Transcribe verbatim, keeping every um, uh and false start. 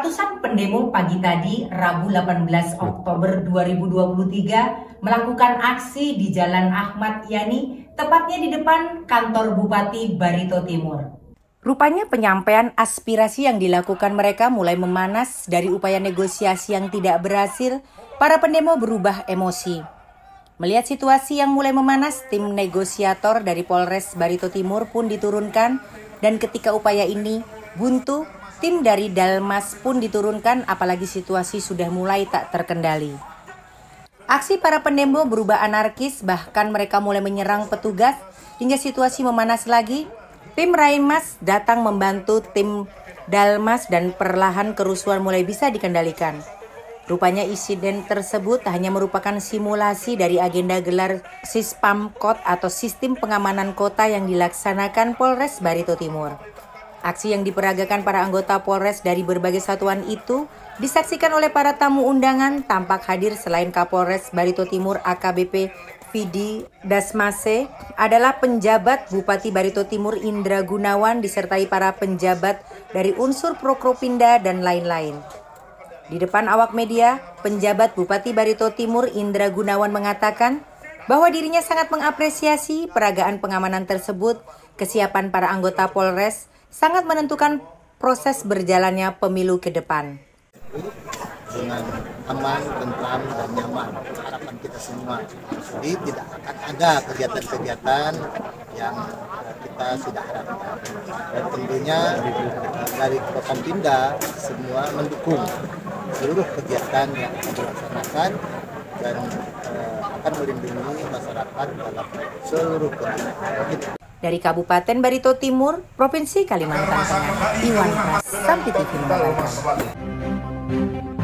Ratusan pendemo pagi tadi, Rabu delapan belas Oktober dua ribu dua puluh tiga, melakukan aksi di Jalan Ahmad Yani, tepatnya di depan kantor Bupati Barito Timur. Rupanya penyampaian aspirasi yang dilakukan mereka mulai memanas dari upaya negosiasi yang tidak berhasil, para pendemo berubah emosi. Melihat situasi yang mulai memanas, tim negosiator dari Polres Barito Timur pun diturunkan, dan ketika upaya ini buntu, tim dari Dalmas pun diturunkan, apalagi situasi sudah mulai tak terkendali. Aksi para pendemo berubah anarkis, bahkan mereka mulai menyerang petugas hingga situasi memanas lagi. Tim Raimas datang membantu tim Dalmas dan perlahan kerusuhan mulai bisa dikendalikan. Rupanya insiden tersebut hanya merupakan simulasi dari agenda gelar Sispamkot atau Sistem Pengamanan Kota yang dilaksanakan Polres Barito Timur. Aksi yang diperagakan para anggota Polres dari berbagai satuan itu disaksikan oleh para tamu undangan. Tampak hadir selain Kapolres Barito Timur A K B P Vidi Dasmase adalah penjabat Bupati Barito Timur Indra Gunawan disertai para penjabat dari unsur Prokopimda dan lain-lain. Di depan awak media, penjabat Bupati Barito Timur Indra Gunawan mengatakan bahwa dirinya sangat mengapresiasi peragaan pengamanan tersebut. Kesiapan para anggota Polres sangat menentukan proses berjalannya pemilu ke depan. Dengan aman, tentram, dan nyaman, harapan kita semua. Jadi tidak akan ada kegiatan-kegiatan yang kita sudah harapkan. Dan tentunya dari Prokopimda semua mendukung seluruh kegiatan yang dilaksanakan dan eh, akan melindungi masyarakat dalam seluruh kegiatan. Dari Kabupaten Barito Timur, Provinsi Kalimantan Tengah, Iwan Pras, Sampai T V melaporkan.